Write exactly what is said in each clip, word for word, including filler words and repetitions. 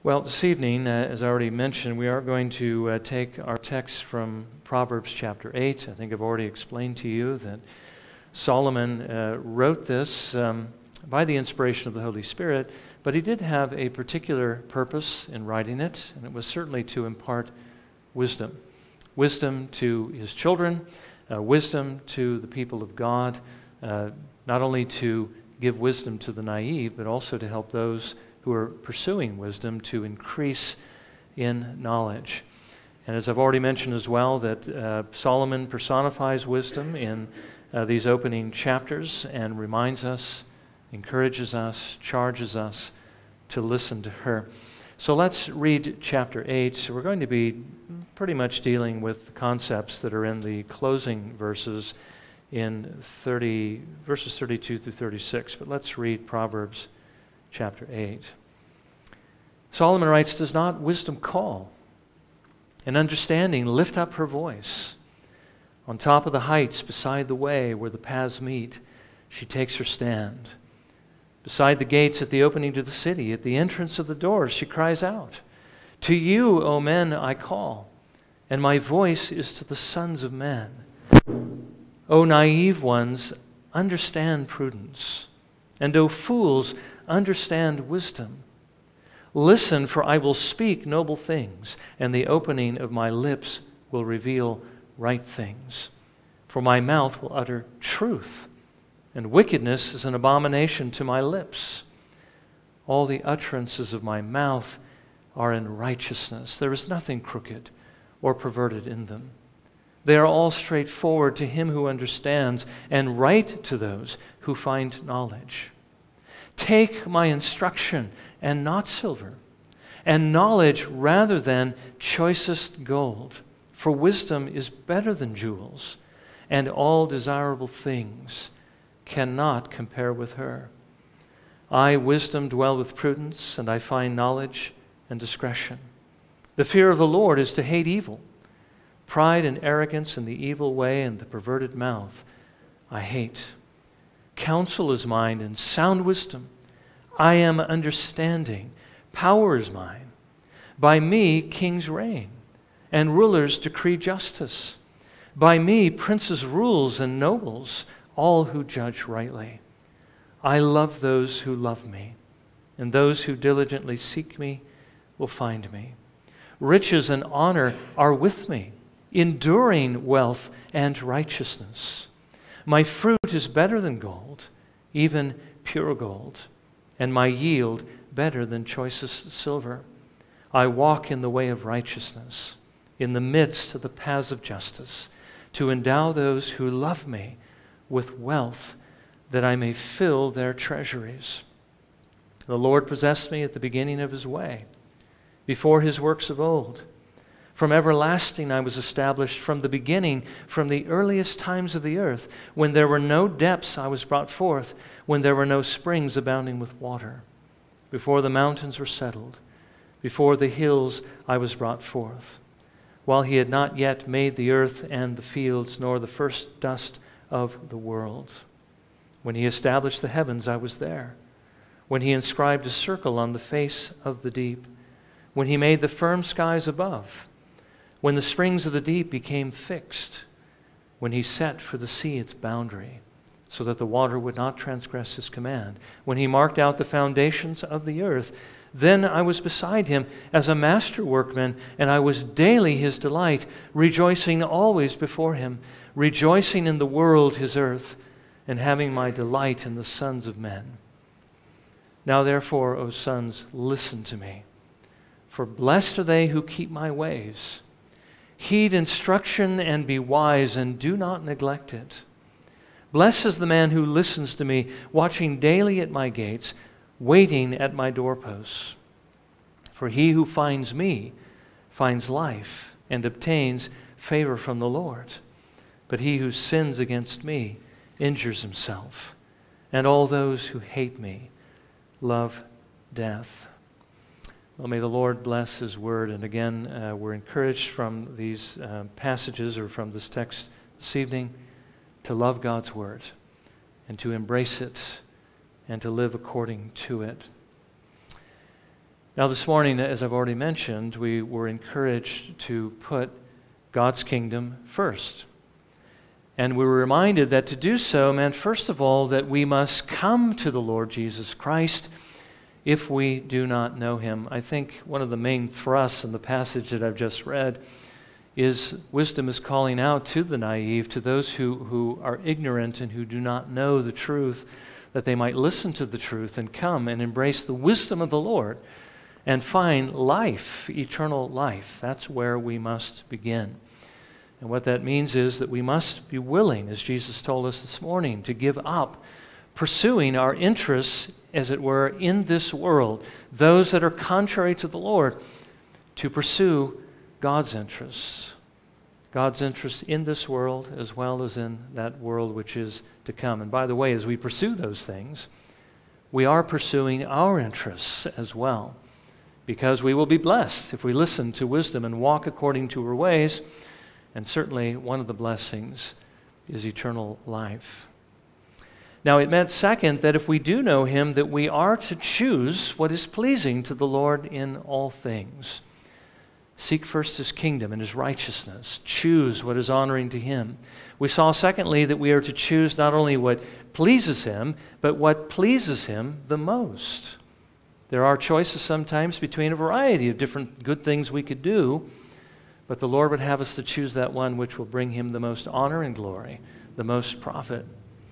Well, this evening, uh, as I already mentioned, we are going to uh, take our text from Proverbs chapter eight. I think I've already explained to you that Solomon uh, wrote this um, by the inspiration of the Holy Spirit, but he did have a particular purpose in writing it, and it was certainly to impart wisdom. Wisdom to his children, uh, wisdom to the people of God, uh, not only to give wisdom to the naive, but also to help those who are pursuing wisdom to increase in knowledge. And as I've already mentioned as well, that uh, Solomon personifies wisdom in uh, these opening chapters and reminds us, encourages us, charges us to listen to her. So let's read chapter eight. So we're going to be pretty much dealing with the concepts that are in the closing verses in thirty, verses thirty-two through thirty-six. But let's read Proverbs chapter eight. Solomon writes, "Does not wisdom call, and understanding lift up her voice? On top of the heights, beside the way where the paths meet, she takes her stand. Beside the gates at the opening to the city, at the entrance of the doors, she cries out, 'To you, O men, I call, and my voice is to the sons of men. O naive ones, understand prudence, and O fools, understand wisdom. Listen, for I will speak noble things, and the opening of my lips will reveal right things. For my mouth will utter truth, and wickedness is an abomination to my lips. All the utterances of my mouth are in righteousness. There is nothing crooked or perverted in them. They are all straightforward to him who understands, and right to those who find knowledge. Take my instruction, and not silver, and knowledge rather than choicest gold. For wisdom is better than jewels, and all desirable things cannot compare with her. I, wisdom, dwell with prudence, and I find knowledge and discretion. The fear of the Lord is to hate evil. Pride and arrogance and the evil way and the perverted mouth I hate. Counsel is mine and sound wisdom. I am understanding. Power is mine. By me kings reign, and rulers decree justice. By me princes rules and nobles, all who judge rightly. I love those who love me, and those who diligently seek me will find me. Riches and honor are with me, enduring wealth and righteousness. My fruit is better than gold, even pure gold, and my yield better than choicest silver. I walk in the way of righteousness, in the midst of the paths of justice, to endow those who love me with wealth, that I may fill their treasuries. The Lord possessed me at the beginning of his way, before his works of old. From everlasting I was established, from the beginning, from the earliest times of the earth. When there were no depths I was brought forth, when there were no springs abounding with water. Before the mountains were settled, before the hills I was brought forth. While he had not yet made the earth and the fields, nor the first dust of the world. When he established the heavens, I was there. When he inscribed a circle on the face of the deep. When he made the firm skies above. When the springs of the deep became fixed, when he set for the sea its boundary, so that the water would not transgress his command, when he marked out the foundations of the earth, then I was beside him as a master workman, and I was daily his delight, rejoicing always before him, rejoicing in the world, his earth, and having my delight in the sons of men. Now therefore, O sons, listen to me, for blessed are they who keep my ways. Heed instruction and be wise, and do not neglect it. Blessed is the man who listens to me, watching daily at my gates, waiting at my doorposts. For he who finds me finds life and obtains favor from the Lord. But he who sins against me injures himself, and all those who hate me love death." Well, may the Lord bless his word. And again, uh, we're encouraged from these uh, passages or from this text this evening to love God's word and to embrace it and to live according to it. Now this morning, as I've already mentioned, we were encouraged to put God's kingdom first. And we were reminded that to do so meant, first of all, that we must come to the Lord Jesus Christ if we do not know him. I think one of the main thrusts in the passage that I've just read is wisdom is calling out to the naive, to those who, who are ignorant and who do not know the truth, that they might listen to the truth and come and embrace the wisdom of the Lord and find life, eternal life. That's where we must begin. And what that means is that we must be willing, as Jesus told us this morning, to give up pursuing our interests, as it were, in this world, those that are contrary to the Lord, to pursue God's interests. God's interests in this world as well as in that world which is to come. And by the way, as we pursue those things, we are pursuing our interests as well, because we will be blessed if we listen to wisdom and walk according to her ways. And certainly one of the blessings is eternal life. Now it meant, second, that if we do know him, that we are to choose what is pleasing to the Lord in all things. Seek first his kingdom and his righteousness. Choose what is honoring to him. We saw, secondly, that we are to choose not only what pleases him, but what pleases him the most. There are choices sometimes between a variety of different good things we could do, but the Lord would have us to choose that one which will bring him the most honor and glory, the most profit.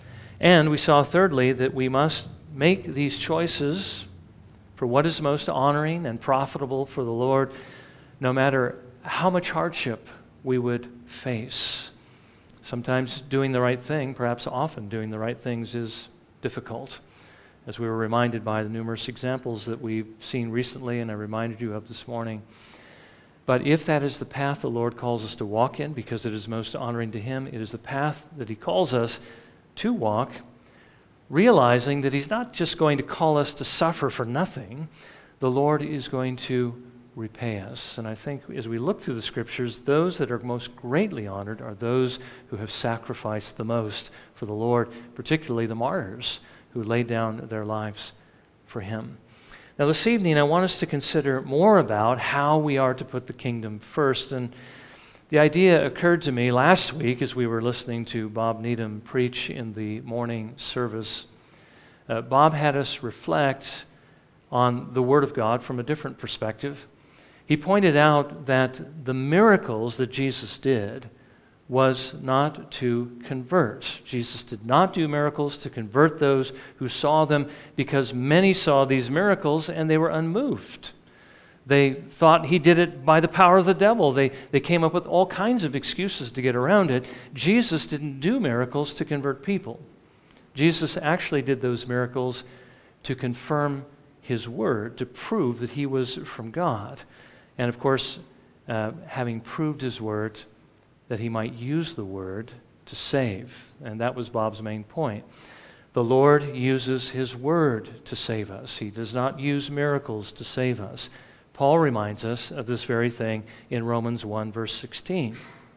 And we saw, thirdly, that we must make these choices for what is most honoring and profitable for the Lord, no matter how much hardship we would face. Sometimes doing the right thing, perhaps often doing the right things, is difficult, as we were reminded by the numerous examples that we've seen recently and I reminded you of this morning. But if that is the path the Lord calls us to walk in, because it is most honoring to him, it is the path that he calls us to walk, realizing that he's not just going to call us to suffer for nothing. The Lord is going to repay us. And I think as we look through the scriptures, those that are most greatly honored are those who have sacrificed the most for the Lord, particularly the martyrs who laid down their lives for him. Now this evening I want us to consider more about how we are to put the kingdom first. And the idea occurred to me last week as we were listening to Bob Needham preach in the morning service. Uh, Bob had us reflect on the Word of God from a different perspective. He pointed out that the miracles that Jesus did was not to convert. Jesus did not do miracles to convert those who saw them, because many saw these miracles and they were unmoved. They thought he did it by the power of the devil. They, they came up with all kinds of excuses to get around it. Jesus didn't do miracles to convert people. Jesus actually did those miracles to confirm his word, to prove that he was from God. And of course, uh, having proved his word, that he might use the word to save. And that was Bob's main point. The Lord uses his word to save us. He does not use miracles to save us. Paul reminds us of this very thing in Romans one, verse sixteen.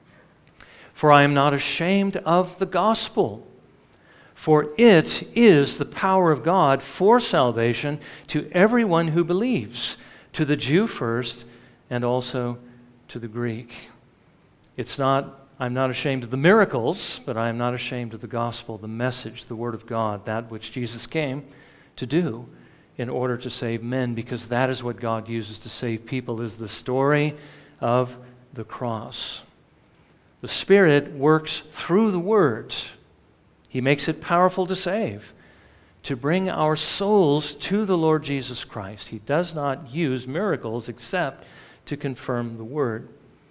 For I am not ashamed of the gospel, for it is the power of God for salvation to everyone who believes, to the Jew first and also to the Greek. It's not, I'm not ashamed of the miracles, but I am not ashamed of the gospel, the message, the word of God, that which Jesus came to do in order to save men, because that is what God uses to save people, is the story of the cross. The Spirit works through the word. He makes it powerful to save, to bring our souls to the Lord Jesus Christ. He does not use miracles except to confirm the word.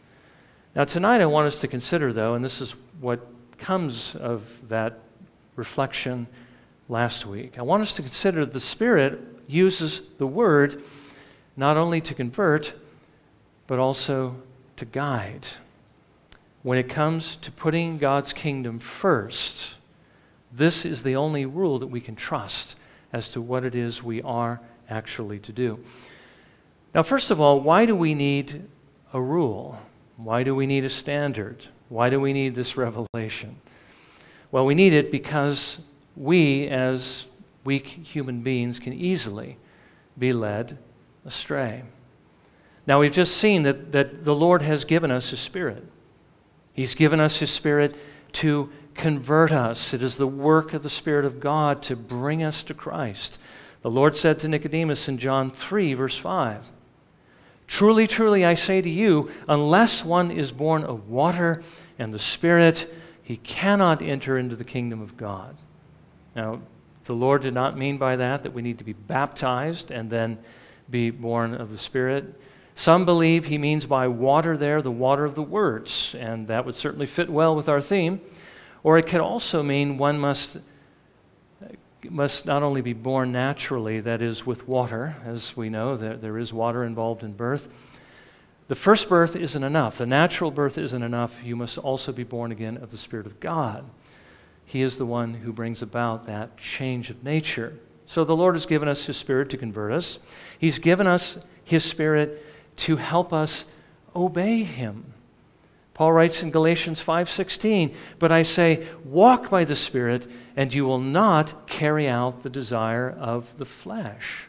Now tonight I want us to consider, though, and this is what comes of that reflection last week, I want us to consider the Spirit uses the word not only to convert, but also to guide. When it comes to putting God's kingdom first, this is the only rule that we can trust as to what it is we are actually to do. Now, first of all, why do we need a rule? Why do we need a standard? Why do we need this revelation? Well, we need it because we, as weak human beings, can easily be led astray. Now, we've just seen that, that the Lord has given us His Spirit. He's given us His Spirit to convert us. It is the work of the Spirit of God to bring us to Christ. The Lord said to Nicodemus in John three, verse five, "Truly, truly, I say to you, unless one is born of water and the Spirit, he cannot enter into the kingdom of God." Now, the Lord did not mean by that that we need to be baptized and then be born of the Spirit. Some believe He means by water there the water of the words, and that would certainly fit well with our theme. Or it could also mean one must, must not only be born naturally, that is, with water, as we know, there, there is water involved in birth. The first birth isn't enough. The natural birth isn't enough. You must also be born again of the Spirit of God. He is the one who brings about that change of nature. So the Lord has given us His Spirit to convert us. He's given us His Spirit to help us obey Him. Paul writes in Galatians five sixteen, "But I say, walk by the Spirit, and you will not carry out the desire of the flesh."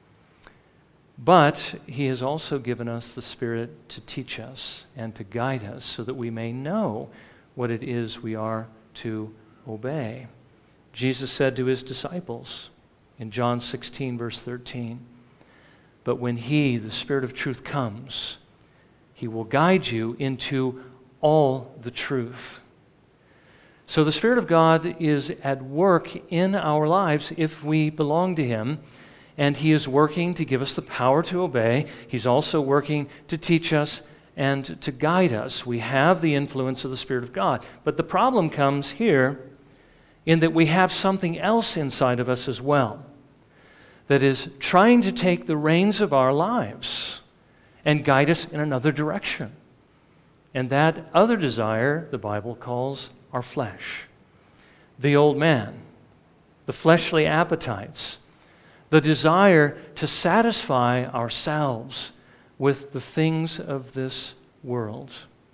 But He has also given us the Spirit to teach us and to guide us so that we may know what it is we are to obey. Jesus said to His disciples in John sixteen, verse thirteen, "But when He, the Spirit of truth, comes, He will guide you into all the truth." So the Spirit of God is at work in our lives if we belong to Him, and He is working to give us the power to obey. He's also working to teach us and to guide us. We have the influence of the Spirit of God. But the problem comes here in that we have something else inside of us as well that is trying to take the reins of our lives and guide us in another direction. And that other desire, the Bible calls our flesh. The old man, the fleshly appetites, the desire to satisfy ourselves with the things of this world.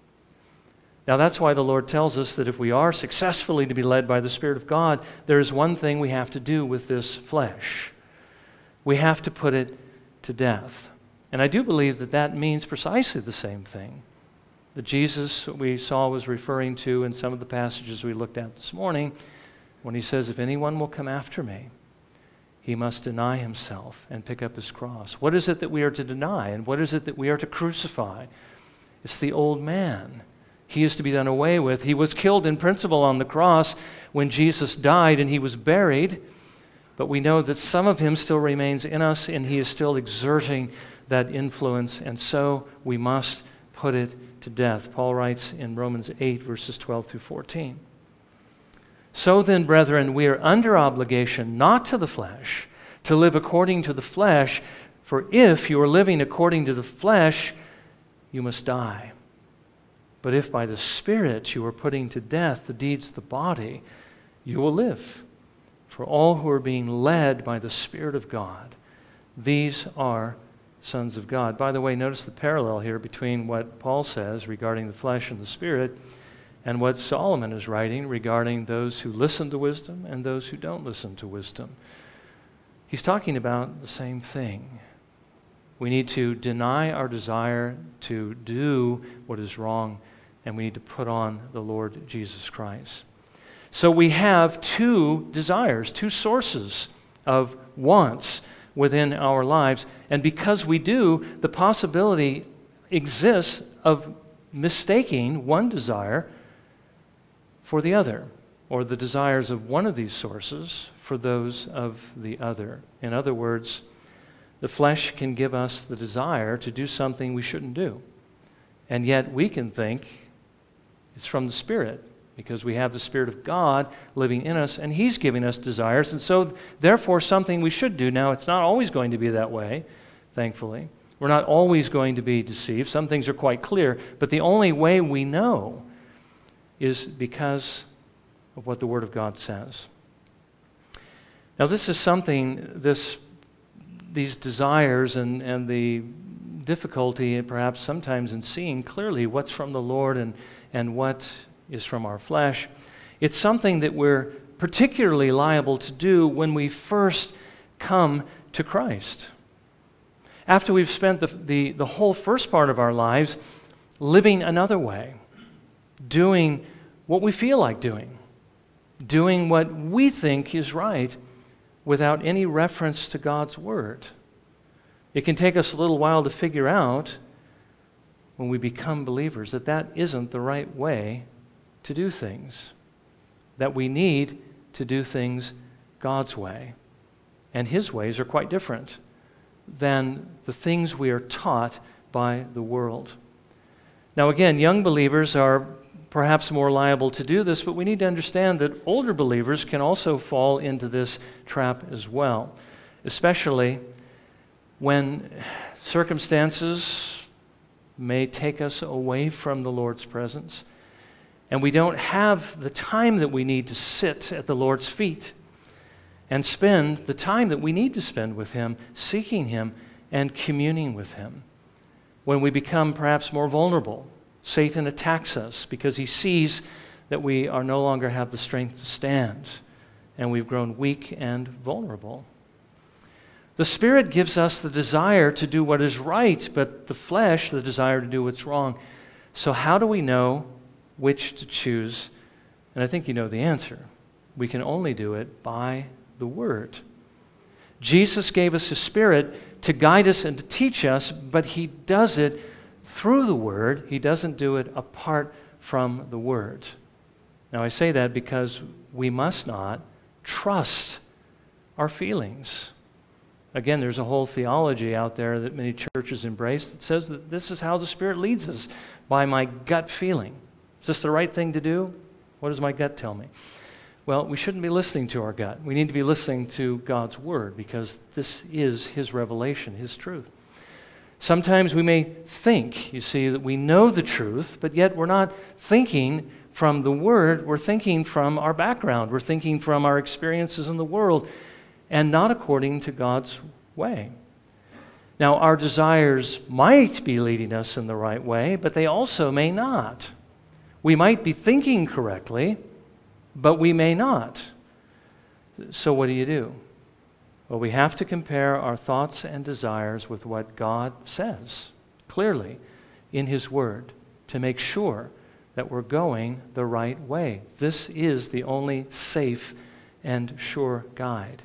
Now that's why the Lord tells us that if we are successfully to be led by the Spirit of God, there is one thing we have to do with this flesh. We have to put it to death. And I do believe that that means precisely the same thing that Jesus, we saw, was referring to in some of the passages we looked at this morning when He says, "If anyone will come after me, he must deny himself and pick up his cross." What is it that we are to deny, and what is it that we are to crucify? It's the old man. He is to be done away with. He was killed in principle on the cross when Jesus died and He was buried, but we know that some of Him still remains in us and He is still exerting that influence, and so we must put it to death. Paul writes in Romans eight, verses twelve through fourteen. "So then, brethren, we are under obligation not to the flesh, to live according to the flesh, for if you are living according to the flesh, you must die. But if by the Spirit you are putting to death the deeds of the body, you will live. For all who are being led by the Spirit of God, these are sons of God." By the way, notice the parallel here between what Paul says regarding the flesh and the Spirit and what Solomon is writing regarding those who listen to wisdom and those who don't listen to wisdom. He's talking about the same thing. We need to deny our desire to do what is wrong, and we need to put on the Lord Jesus Christ. So we have two desires, two sources of wants within our lives, and because we do, the possibility exists of mistaking one desire for the other, or the desires of one of these sources for those of the other. In other words, the flesh can give us the desire to do something we shouldn't do, and yet we can think it's from the Spirit, because we have the Spirit of God living in us, and He's giving us desires, and so therefore something we should do. Now, it's not always going to be that way, thankfully. We're not always going to be deceived. Some things are quite clear, but the only way we know is because of what the Word of God says. Now, this is something, this, these desires and, and the difficulty, and perhaps sometimes in seeing clearly what's from the Lord and, and what is from our flesh. It's something that we're particularly liable to do when we first come to Christ. after we've spent the, the, the whole first part of our lives living another way, doing what we feel like doing, doing what we think is right without any reference to God's Word. It can take us a little while to figure out when we become believers that that isn't the right way to do things, that we need to do things God's way. And His ways are quite different than the things we are taught by the world. Now again, young believers are perhaps more liable to do this, but we need to understand that older believers can also fall into this trap as well, especially when circumstances may take us away from the Lord's presence, and we don't have the time that we need to sit at the Lord's feet and spend the time that we need to spend with Him, seeking Him and communing with Him. When we become perhaps more vulnerable, Satan attacks us because he sees that we are no longer have the strength to stand, and we've grown weak and vulnerable. The Spirit gives us the desire to do what is right, but the flesh, the desire to do what's wrong. So how do we know which to choose? And I think you know the answer. We can only do it by the Word. Jesus gave us His Spirit to guide us and to teach us, but He does it through the Word. He doesn't do it apart from the Word. Now I say that because we must not trust our feelings. Again, there's a whole theology out there that many churches embrace that says that this is how the Spirit leads us, by my gut feeling. Is this the right thing to do? What does my gut tell me? Well, we shouldn't be listening to our gut. We need to be listening to God's Word, because this is His revelation, His truth. Sometimes we may think, you see, that we know the truth, but yet we're not thinking from the Word. We're thinking from our background. We're thinking from our experiences in the world, and not according to God's way. Now, our desires might be leading us in the right way, but they also may not. We might be thinking correctly, but we may not. So what do you do? Well, we have to compare our thoughts and desires with what God says clearly in His Word to make sure that we're going the right way. This is the only safe and sure guide.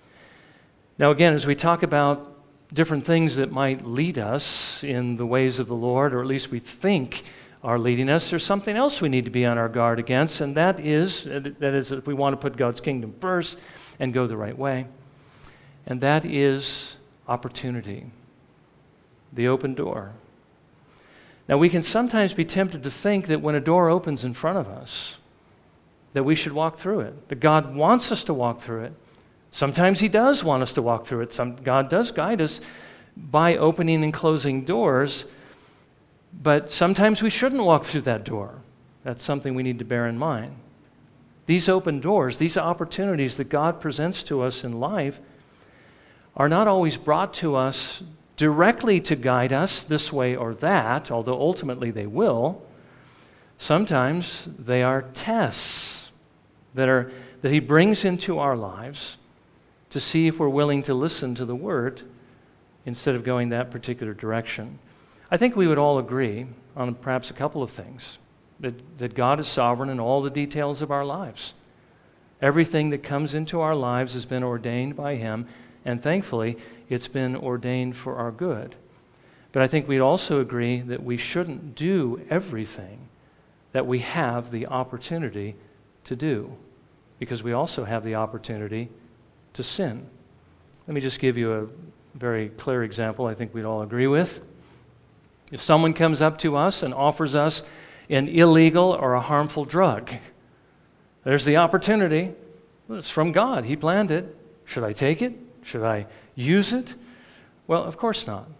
Now again, as we talk about different things that might lead us in the ways of the Lord, or at least we think are leading us, there's something else we need to be on our guard against, and that is, that is if we want to put God's kingdom first and go the right way, and that is opportunity, the open door. Now we can sometimes be tempted to think that when a door opens in front of us, that we should walk through it, that God wants us to walk through it. Sometimes He does want us to walk through it. Some, God does guide us by opening and closing doors, but sometimes we shouldn't walk through that door. That's something we need to bear in mind. These open doors, these opportunities that God presents to us in life are not always brought to us directly to guide us this way or that, although ultimately they will. Sometimes they are tests that, are, that He brings into our lives to see if we're willing to listen to the Word instead of going that particular direction. I think we would all agree on perhaps a couple of things, that, that God is sovereign in all the details of our lives. Everything that comes into our lives has been ordained by Him, and thankfully, it's been ordained for our good. But I think we'd also agree that we shouldn't do everything that we have the opportunity to do, because we also have the opportunity to sin. Let me just give you a very clear example I think we'd all agree with. If someone comes up to us and offers us an illegal or a harmful drug, there's the opportunity. It's from God. He planned it. Should I take it? Should I use it? Well, of course not.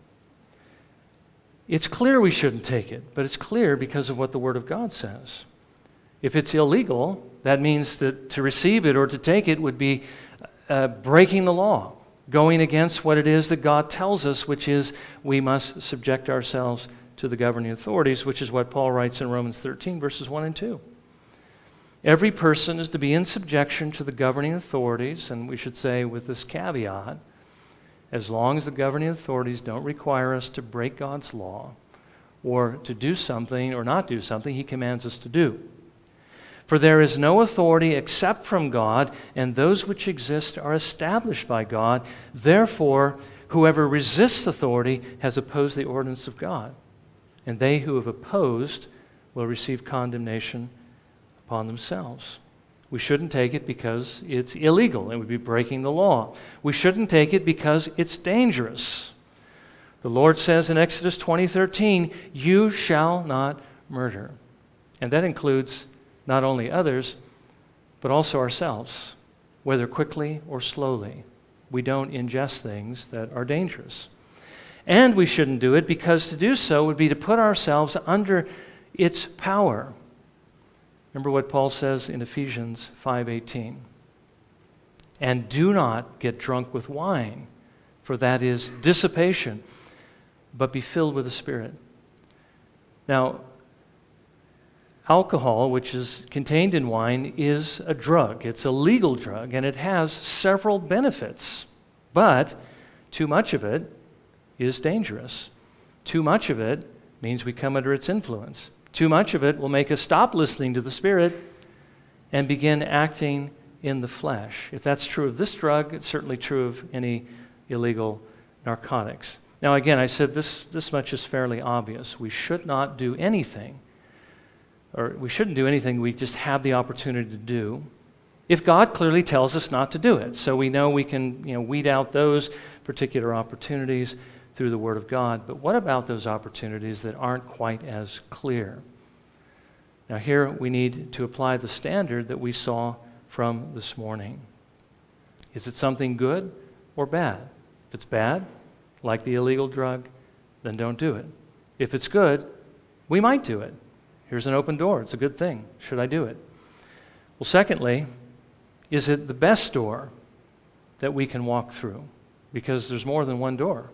It's clear we shouldn't take it, but it's clear because of what the Word of God says. If it's illegal, that means that to receive it or to take it would be uh, breaking the law, going against what it is that God tells us, which is we must subject ourselves to the governing authorities, which is what Paul writes in Romans thirteen, verses one and two. Every person is to be in subjection to the governing authorities, and we should say with this caveat, as long as the governing authorities don't require us to break God's law or to do something or not do something He commands us to do. For there is no authority except from God, and those which exist are established by God. Therefore, whoever resists authority has opposed the ordinance of God, and they who have opposed will receive condemnation upon themselves. We shouldn't take it because it's illegal. It would be breaking the law. We shouldn't take it because it's dangerous. The Lord says in Exodus twenty thirteen, "You shall not murder." And that includes not only others, but also ourselves, whether quickly or slowly. We don't ingest things that are dangerous. And we shouldn't do it because to do so would be to put ourselves under its power. Remember what Paul says in Ephesians five eighteen. And do not get drunk with wine, for that is dissipation, but be filled with the Spirit. Now, alcohol, which is contained in wine, is a drug. It's a legal drug, and it has several benefits. But too much of it is dangerous. Too much of it means we come under its influence. Too much of it will make us stop listening to the Spirit and begin acting in the flesh. If that's true of this drug, it's certainly true of any illegal narcotics. Now, again, I said this, this much is fairly obvious. We should not do anything, or we shouldn't do anything we just have the opportunity to do, if God clearly tells us not to do it. So we know we can, you know, weed out those particular opportunities through the Word of God. But what about those opportunities that aren't quite as clear? Now here we need to apply the standard that we saw from this morning. Is it something good or bad? If it's bad, like the illegal drug, then don't do it. If it's good, we might do it. Here's an open door. It's a good thing. Should I do it? Well, secondly, is it the best door that we can walk through? Because there's more than one door.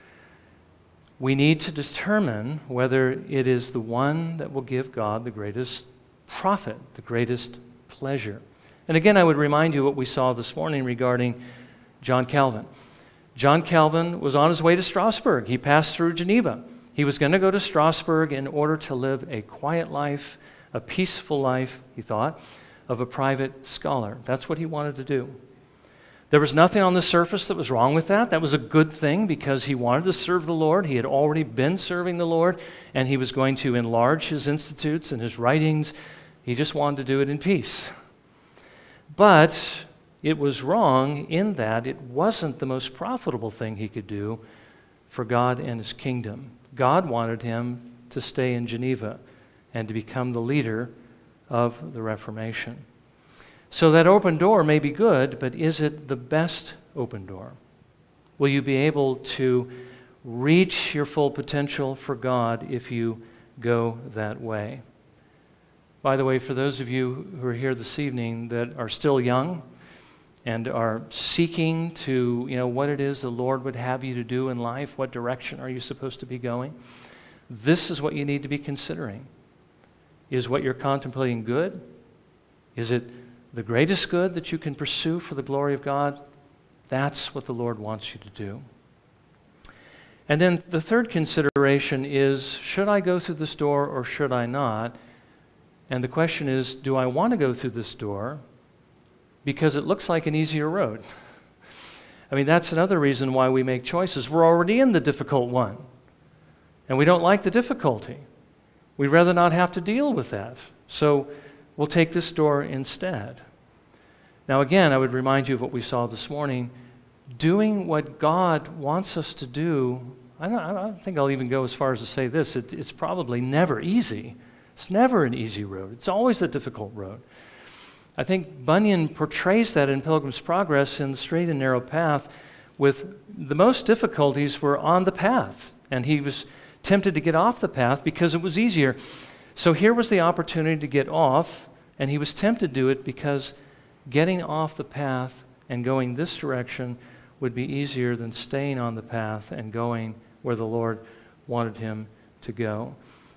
We need to determine whether it is the one that will give God the greatest profit, the greatest pleasure. And again, I would remind you what we saw this morning regarding John Calvin. John Calvin was on his way to Strasbourg. He passed through Geneva. He was going to go to Strasbourg in order to live a quiet life, a peaceful life, he thought, of a private scholar. That's what he wanted to do. There was nothing on the surface that was wrong with that. That was a good thing because he wanted to serve the Lord. He had already been serving the Lord, and he was going to enlarge his institutes and his writings. He just wanted to do it in peace. But it was wrong in that it wasn't the most profitable thing he could do for God and his kingdom. God wanted him to stay in Geneva and to become the leader of the Reformation. So that open door may be good, but is it the best open door? Will you be able to reach your full potential for God if you go that way? By the way, for those of you who are here this evening that are still young and are seeking to, you know, what it is the Lord would have you to do in life, what direction are you supposed to be going? This is what you need to be considering. Is what you're contemplating good? Is it the greatest good that you can pursue for the glory of God? That's what the Lord wants you to do. And then the third consideration is, should I go through this door or should I not? And the question is, do I want to go through this door because it looks like an easier road? I mean, that's another reason why we make choices. We're already in the difficult one, and we don't like the difficulty. We'd rather not have to deal with that. So we'll take this door instead. Now again, I would remind you of what we saw this morning. Doing what God wants us to do, I don't, I don't think I'll even go as far as to say this, it, it's probably never easy. It's never an easy road. It's always a difficult road. I think Bunyan portrays that in Pilgrim's Progress in the straight and narrow path, with the most difficulties were on the path, and he was tempted to get off the path because it was easier. So here was the opportunity to get off, and he was tempted to do it because getting off the path and going this direction would be easier than staying on the path and going where the Lord wanted him to go.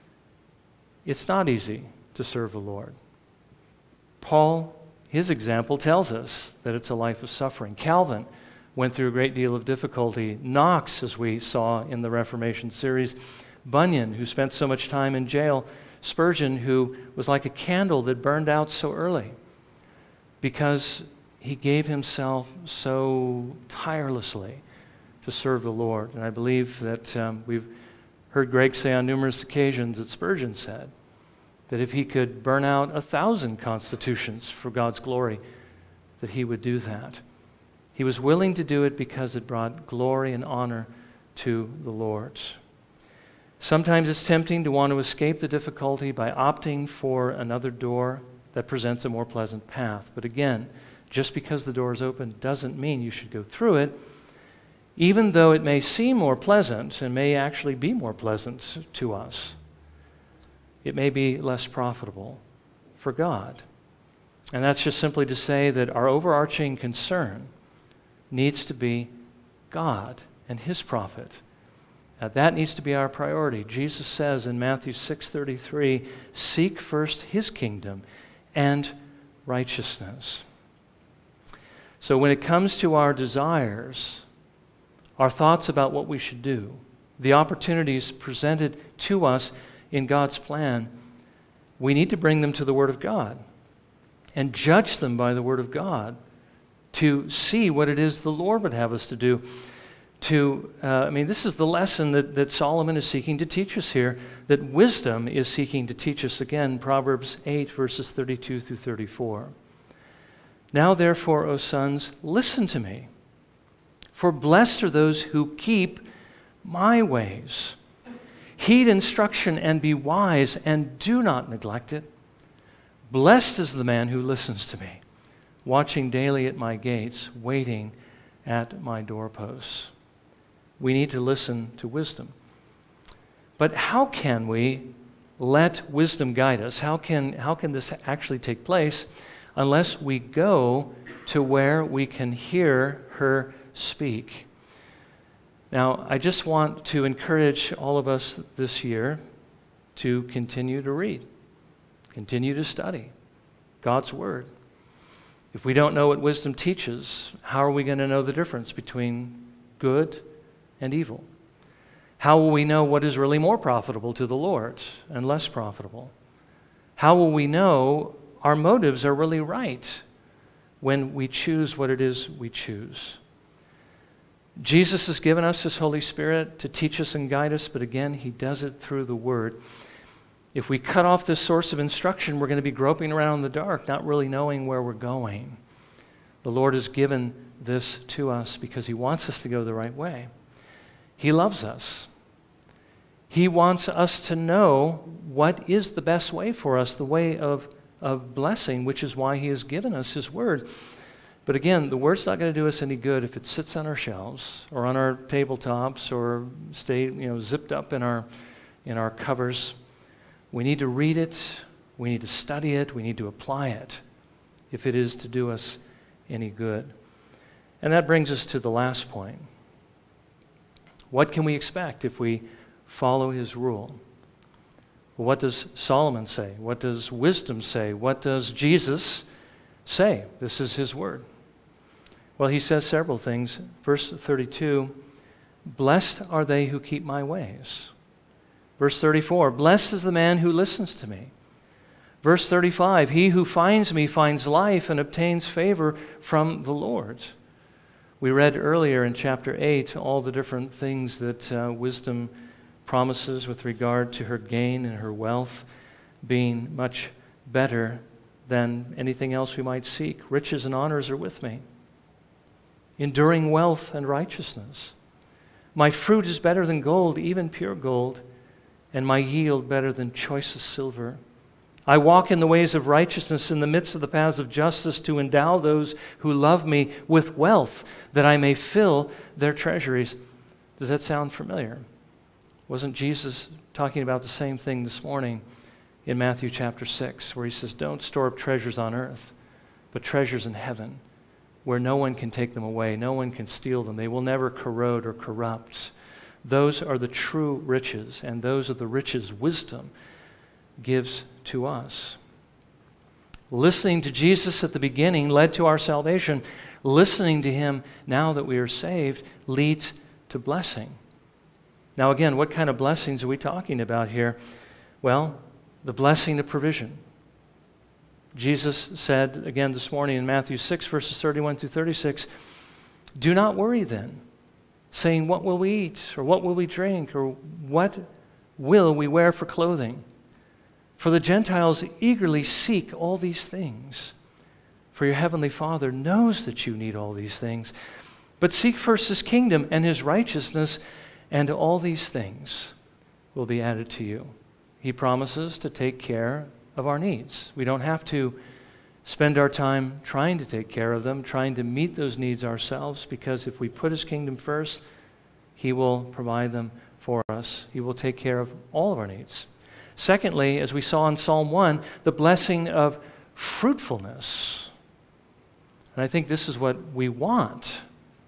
It's not easy to serve the Lord. Paul, his example tells us that it's a life of suffering. Calvin went through a great deal of difficulty. Knox, as we saw in the Reformation series. Bunyan, who spent so much time in jail. Spurgeon, who was like a candle that burned out so early because he gave himself so tirelessly to serve the Lord. And I believe that um, we've heard Greg say on numerous occasions that Spurgeon said that if he could burn out a thousand constitutions for God's glory, that he would do that. He was willing to do it because it brought glory and honor to the Lord. Sometimes it's tempting to want to escape the difficulty by opting for another door that presents a more pleasant path. But again, just because the door is open doesn't mean you should go through it, even though it may seem more pleasant and may actually be more pleasant to us. It may be less profitable for God. And that's just simply to say that our overarching concern needs to be God and His profit. Uh, that needs to be our priority. Jesus says in Matthew six thirty-three, seek first His kingdom and righteousness. So when it comes to our desires, our thoughts about what we should do, the opportunities presented to us in God's plan, we need to bring them to the Word of God and judge them by the Word of God to see what it is the Lord would have us to do. To, uh, I mean, this is the lesson that, that Solomon is seeking to teach us here, that wisdom is seeking to teach us again, Proverbs eight, verses thirty-two through thirty-four. Now therefore, O sons, listen to me, for blessed are those who keep my ways. Heed instruction and be wise, and do not neglect it. Blessed is the man who listens to me, watching daily at my gates, waiting at my doorposts. We need to listen to wisdom. But how can we let wisdom guide us? How can, how can this actually take place unless we go to where we can hear her speak? Now, I just want to encourage all of us this year to continue to read, continue to study God's Word. If we don't know what wisdom teaches, how are we going to know the difference between good and evil? How will we know what is really more profitable to the Lord and less profitable? How will we know our motives are really right when we choose what it is we choose? Jesus has given us His Holy Spirit to teach us and guide us, but again, He does it through the Word. If we cut off this source of instruction, we're going to be groping around in the dark, not really knowing where we're going. The Lord has given this to us because He wants us to go the right way. He loves us. He wants us to know what is the best way for us, the way of, of blessing, which is why He has given us His Word. But again, the Word's not going to do us any good if it sits on our shelves or on our tabletops or stay, you know, zipped up in our, in our covers. We need to read it, we need to study it, we need to apply it if it is to do us any good. And that brings us to the last point. What can we expect if we follow His rule? Well, what does Solomon say? What does wisdom say? What does Jesus say? This is His Word. Well, He says several things. Verse thirty-two, blessed are they who keep my ways. Verse thirty-four, blessed is the man who listens to me. Verse thirty-five, he who finds me finds life and obtains favor from the Lord. We read earlier in chapter eight all the different things that uh, wisdom promises with regard to her gain and her wealth being much better than anything else we might seek. Riches and honors are with me. Enduring wealth and righteousness. My fruit is better than gold, even pure gold, and my yield better than choicest silver. I walk in the ways of righteousness in the midst of the paths of justice to endow those who love me with wealth, that I may fill their treasuries. Does that sound familiar? Wasn't Jesus talking about the same thing this morning in Matthew chapter six, where He says, don't store up treasures on earth, but treasures in heaven, where no one can take them away, no one can steal them. They will never corrode or corrupt. Those are the true riches, and those are the riches wisdom gives to us. Listening to Jesus at the beginning led to our salvation. Listening to him now that we are saved leads to blessing. Now again, what kind of blessings are we talking about here? Well, the blessing of provision. Jesus said again this morning in Matthew six, verses thirty-one through thirty-six, "Do not worry then, saying, what will we eat, or what will we drink, or what will we wear for clothing? For the Gentiles eagerly seek all these things. For your heavenly Father knows that you need all these things. But seek first his kingdom and his righteousness, and all these things will be added to you." He promises to take care of our needs. We don't have to spend our time trying to take care of them, trying to meet those needs ourselves, because if we put his kingdom first, he will provide them for us. He will take care of all of our needs. Secondly, as we saw in Psalm one, the blessing of fruitfulness. And I think this is what we want.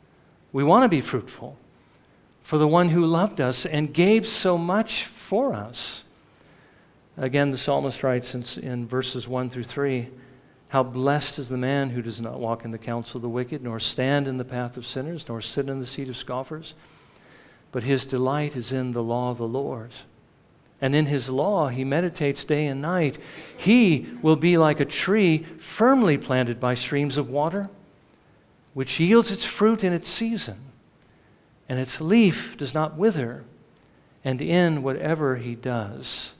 We want to be fruitful for the one who loved us and gave so much for us. Again, the psalmist writes in, in verses one through three, "How blessed is the man who does not walk in the counsel of the wicked, nor stand in the path of sinners, nor sit in the seat of scoffers. But his delight is in the law of the Lord. And in his law he meditates day and night. He will be like a tree firmly planted by streams of water, which yields its fruit in its season, and its leaf does not wither. And in whatever he does,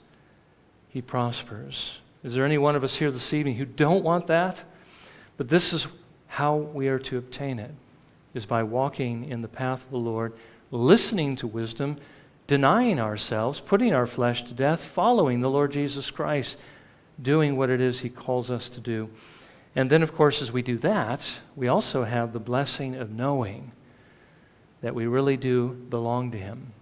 he prospers." Is there any one of us here this evening who don't want that? But this is how we are to obtain it, is by walking in the path of the Lord, listening to wisdom, denying ourselves, putting our flesh to death, following the Lord Jesus Christ, doing what it is he calls us to do. And then, of course, as we do that, we also have the blessing of knowing that we really do belong to him,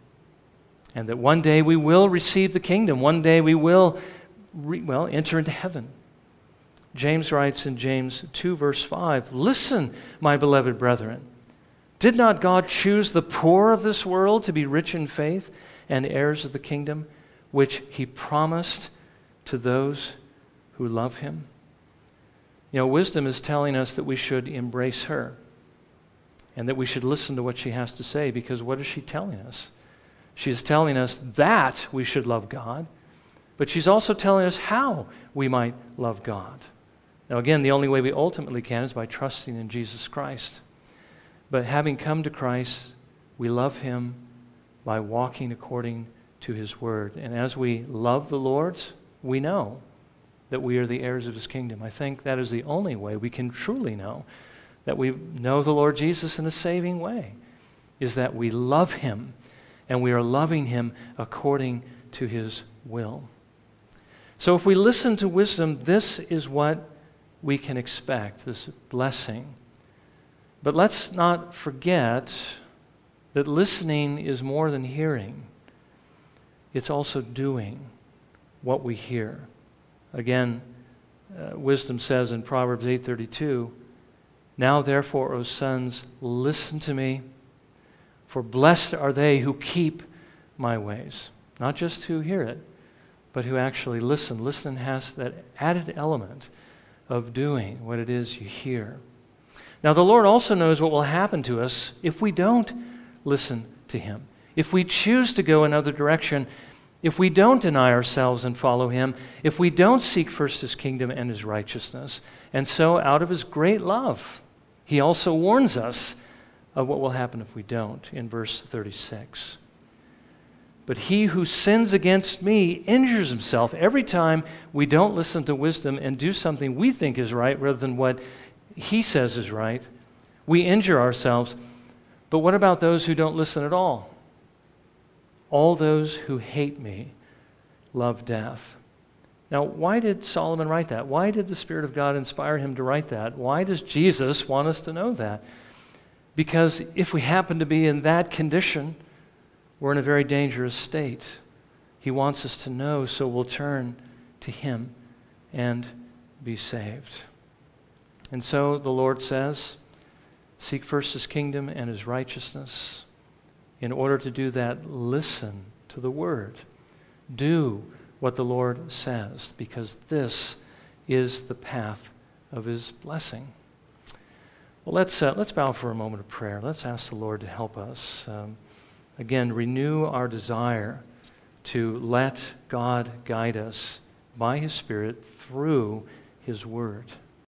and that one day we will receive the kingdom. One day we will, re- well, enter into heaven. James writes in James two, verse five, "Listen, my beloved brethren, did not God choose the poor of this world to be rich in faith and heirs of the kingdom, which he promised to those who love him?" You know, wisdom is telling us that we should embrace her and that we should listen to what she has to say, because what is she telling us? She is telling us that we should love God, but she's also telling us how we might love God. Now again, the only way we ultimately can is by trusting in Jesus Christ. But having come to Christ, we love him by walking according to his word. And as we love the Lord, we know that we are the heirs of his kingdom. I think that is the only way we can truly know that we know the Lord Jesus in a saving way, is that we love him and we are loving him according to his will. So if we listen to wisdom, this is what we can expect, this blessing. But let's not forget that listening is more than hearing. It's also doing what we hear. Again, uh, wisdom says in Proverbs eight thirty-two, "Now therefore, O sons, listen to me, for blessed are they who keep my ways." Not just who hear it, but who actually listen. Listen has that added element of doing what it is you hear. Now the Lord also knows what will happen to us if we don't listen to him. If we choose to go another direction, if we don't deny ourselves and follow him, if we don't seek first his kingdom and his righteousness. And so out of his great love, he also warns us of what will happen if we don't in verse thirty-six. "But he who sins against me injures himself." Every time we don't listen to wisdom and do something we think is right rather than what he says is right, we injure ourselves. But what about those who don't listen at all? "All those who hate me love death." Now, why did Solomon write that? Why did the Spirit of God inspire him to write that? Why does Jesus want us to know that? Because if we happen to be in that condition, we're in a very dangerous state. He wants us to know, so we'll turn to him and be saved. And so the Lord says, seek first his kingdom and his righteousness. In order to do that, listen to the word. Do what the Lord says, because this is the path of his blessing. Well, let's, uh, let's bow for a moment of prayer. Let's ask the Lord to help us. Um, again, renew our desire to let God guide us by His Spirit through His Word.